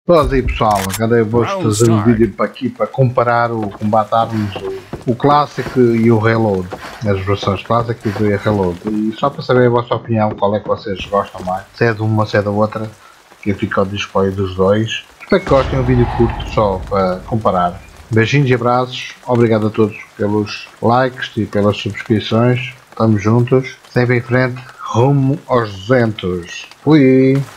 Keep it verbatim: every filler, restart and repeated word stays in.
Pois aí pessoal, agora eu vou trazer um vídeo para aqui para comparar o combate Arms, o, o Classic e o Reload, as versões Classic e o Reload, e só para saber a vossa opinião, qual é que vocês gostam mais, se é de uma, se é da outra, que eu fico ao display dos dois. Espero que gostem, um vídeo curto só para comparar. Beijinhos e abraços, obrigado a todos pelos likes e pelas subscrições, estamos juntos, sempre em frente, rumo aos duzentos. Fui!